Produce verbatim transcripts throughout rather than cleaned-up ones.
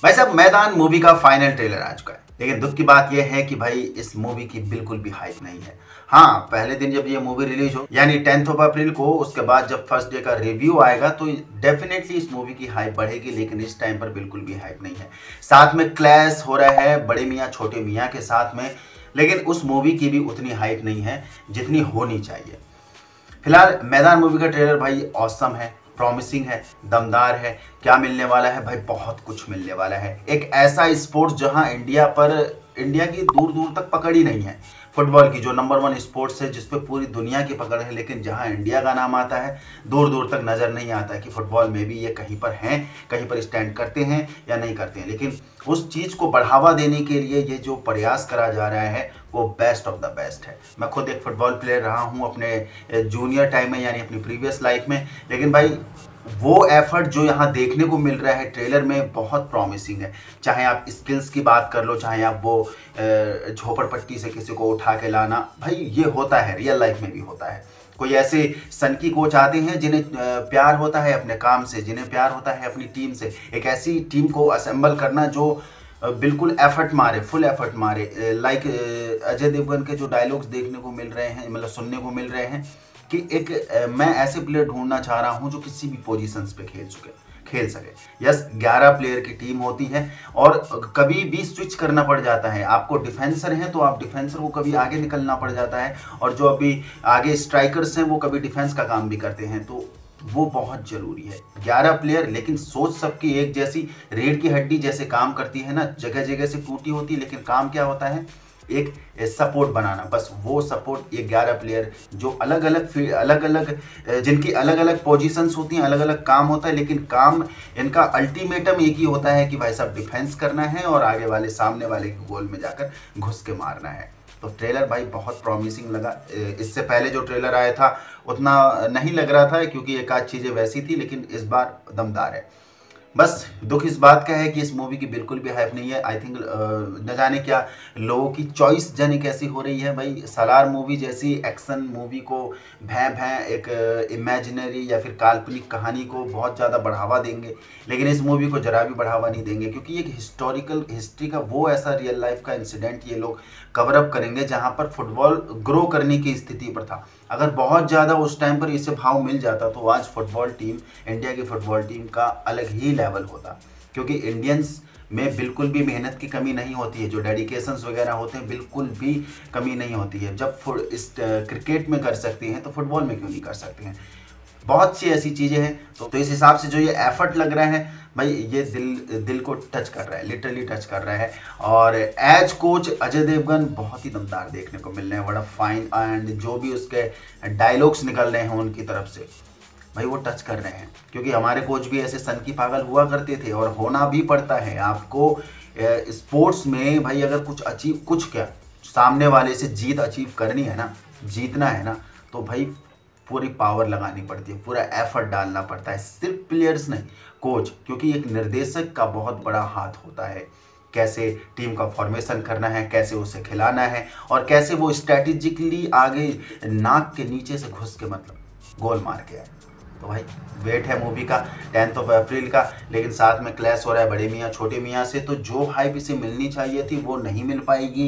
भाई साहब, मैदान मूवी का फाइनल ट्रेलर आ चुका है, लेकिन दुख की बात यह है कि भाई इस मूवी की बिल्कुल भी हाइप नहीं है। हाँ, पहले दिन जब ये मूवी रिलीज हो यानी टेंथ ऑफ अप्रैल को, उसके बाद जब फर्स्ट डे का रिव्यू आएगा तो डेफिनेटली इस मूवी की हाइप बढ़ेगी, लेकिन इस टाइम पर बिल्कुल भी हाइप नहीं है। साथ में क्लैश हो रहा है बड़े मियाँ छोटे मियाँ के साथ में, लेकिन उस मूवी की भी उतनी हाइप नहीं है जितनी होनी चाहिए। फिलहाल मैदान मूवी का ट्रेलर भाई ऑसम है, प्रॉमिसिंग है, दमदार है। क्या मिलने वाला है भाई? बहुत कुछ मिलने वाला है। एक ऐसा स्पोर्ट्स जहां इंडिया पर इंडिया की दूर दूर तक पकड़ ही नहीं है, फुटबॉल की जो नंबर वन स्पोर्ट्स है जिस पे पूरी दुनिया की पकड़ है, लेकिन जहां इंडिया का नाम आता है दूर दूर तक नज़र नहीं आता है कि फुटबॉल में भी ये कहीं पर हैं, कहीं पर स्टैंड करते हैं या नहीं करते हैं। लेकिन उस चीज़ को बढ़ावा देने के लिए ये जो प्रयास करा जा रहा है वो बेस्ट ऑफ द बेस्ट है। मैं खुद एक फुटबॉल प्लेयर रहा हूँ अपने जूनियर टाइम में, यानी अपनी प्रीवियस लाइफ में, लेकिन भाई वो एफर्ट जो यहाँ देखने को मिल रहा है ट्रेलर में बहुत प्रॉमिसिंग है। चाहे आप स्किल्स की बात कर लो, चाहे आप वो झोपड़पट्टी से किसी को उठा के लाना, भाई ये होता है, रियल लाइफ में भी होता है। कोई ऐसे सनकी कोच आते हैं जिन्हें प्यार होता है अपने काम से, जिन्हें प्यार होता है अपनी टीम से। एक ऐसी टीम को असेंबल करना जो बिल्कुल एफर्ट मारे, फुल एफर्ट मारे। लाइक अजय देवगन के जो डायलॉग्स देखने को मिल रहे हैं, मतलब सुनने को मिल रहे हैं कि एक मैं ऐसे प्लेयर ढूंढना चाह रहा हूं जो किसी भी पोजीशंस पे खेल सके खेल सके यस, ग्यारह प्लेयर की टीम होती है और कभी भी स्विच करना पड़ जाता है। आपको डिफेंसर हैं तो आप डिफेंसर को कभी आगे निकलना पड़ जाता है, और जो अभी आगे स्ट्राइकर्स हैं वो कभी डिफेंस का काम भी करते हैं, तो वो बहुत जरूरी है। ग्यारह प्लेयर, लेकिन सोच सबकी एक जैसी, रीढ़ की हड्डी जैसे काम करती है ना, जगह जगह से टूटी होती है, लेकिन काम क्या होता है? एक सपोर्ट बनाना। बस वो सपोर्ट ये ग्यारह प्लेयर जो अलग अलग अलग अलग जिनकी अलग अलग पोजीशंस होती हैं, अलग अलग काम होता है, लेकिन काम इनका अल्टीमेटम एक ही होता है कि भाई साहब डिफेंस करना है और आगे वाले सामने वाले के गोल में जाकर घुस के मारना है। तो ट्रेलर भाई बहुत प्रॉमिसिंग लगा। इससे पहले जो ट्रेलर आया था उतना नहीं लग रहा था क्योंकि एक आध चीज़ें वैसी थी, लेकिन इस बार दमदार है। बस दुख इस बात का है कि इस मूवी की बिल्कुल भी हाइप नहीं है। आई थिंक न जाने क्या लोगों की चॉइस जाने कैसी हो रही है भाई। सालार मूवी जैसी एक्शन मूवी को भैं भैं एक इमेजिनरी या फिर काल्पनिक कहानी को बहुत ज़्यादा बढ़ावा देंगे, लेकिन इस मूवी को जरा भी बढ़ावा नहीं देंगे, क्योंकि एक हिस्टोरिकल हिस्ट्री का वो ऐसा रियल लाइफ का इंसिडेंट ये लोग कवर अप करेंगे जहाँ पर फुटबॉल ग्रो करने की स्थिति पर था। अगर बहुत ज़्यादा उस टाइम पर इसे भाव मिल जाता तो आज फुटबॉल टीम, इंडिया की फुटबॉल टीम का अलग ही लेवल होता, क्योंकि इंडियंस में बिल्कुल भी मेहनत की कमी नहीं होती है, जो डेडिकेशंस वगैरह होते हैं बिल्कुल भी कमी नहीं होती है। जब इस क्रिकेट में कर सकते हैं तो फुटबॉल में क्यों नहीं कर सकते हैं? बहुत सी ऐसी चीज़ें हैं। तो, तो इस हिसाब से जो ये एफर्ट लग रहा है भाई, ये दिल दिल को टच कर रहा है, लिटरली टच कर रहा है। और एज कोच अजय देवगन बहुत ही दमदार देखने को मिल रहे हैं, बड़ा फाइन, एंड जो भी उसके डायलॉग्स निकल रहे हैं उनकी तरफ से भाई वो टच कर रहे हैं, क्योंकि हमारे कोच भी ऐसे सन की पागल हुआ करते थे और होना भी पड़ता है। आपको स्पोर्ट्स में भाई अगर कुछ अचीव, कुछ क्या सामने वाले से जीत अचीव करनी है ना, जीतना है ना, तो भाई पूरी पावर लगानी पड़ती है, पूरा एफर्ट डालना पड़ता है। सिर्फ प्लेयर्स नहीं, कोच, क्योंकि एक निर्देशक का बहुत बड़ा हाथ होता है। कैसे टीम का फॉर्मेशन करना है, कैसे उसे खिलाना है, और कैसे वो स्ट्रैटेजिकली आगे नाक के नीचे से घुस के मतलब गोल मार के आए। तो भाई वेट है मूवी का टेंथ ऑफ अप्रैल का, लेकिन साथ में क्लैश हो रहा है बड़े मियाँ छोटे मियाँ से, तो जो हाइप इसे मिलनी चाहिए थी वो नहीं मिल पाएगी।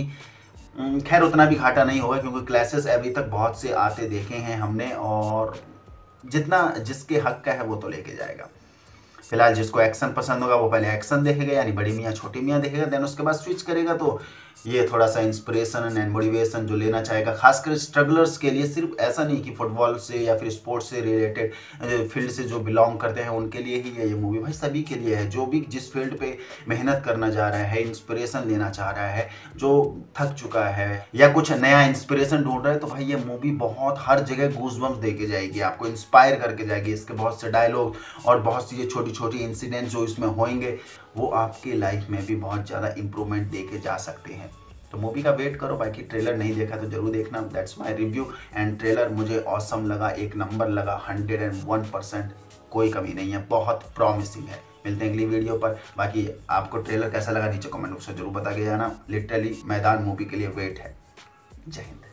खैर उतना भी घाटा नहीं होगा, क्योंकि क्लैसेस अभी तक बहुत से आते देखे हैं हमने, और जितना जिसके हक का है वो तो लेके जाएगा। फिलहाल जिसको एक्शन पसंद होगा वो पहले एक्शन देखेगा, यानी बड़ी मियाँ छोटी मियाँ देखेगा, देन उसके बाद स्विच करेगा तो ये थोड़ा सा इंस्पिरेशन एंड मोटिवेशन जो लेना चाहेगा, खासकर स्ट्रगलर्स के लिए। सिर्फ ऐसा नहीं कि फुटबॉल से या फिर स्पोर्ट्स से रिलेटेड फील्ड से जो बिलोंग करते हैं उनके लिए ही है ये मूवी, भाई सभी के लिए है। जो भी जिस फील्ड पे मेहनत करना चाह रहा है, इंस्पिरेशन लेना चाह रहा है, जो थक चुका है या कुछ नया इंस्पिरेशन ढूंढ रहा है, तो भाई ये मूवी बहुत हर जगह गूज़बम्स दे के जाएगी, आपको इंस्पायर करके जाएगी। इसके बहुत से डायलॉग और बहुत सी ये छोटी छोटी इंसिडेंट्स जो इसमें होंगे वो आपकी लाइफ में भी बहुत ज़्यादा इंप्रूवमेंट दे के जा सकते हैं। तो मूवी का वेट करो, बाकी ट्रेलर नहीं देखा तो जरूर देखना। That's my review, and trailer मुझे ऑसम लगा, एक नंबर लगा, हंड्रेड एंड वन परसेंट कोई कमी नहीं है, बहुत प्रॉमिसिंग है। मिलते हैं अगली वीडियो पर। बाकी आपको ट्रेलर कैसा लगा नीचे कमेंट बॉक्स में जरूर बता के जाना। लिटरली मैदान मूवी के लिए वेट है। जय हिंद।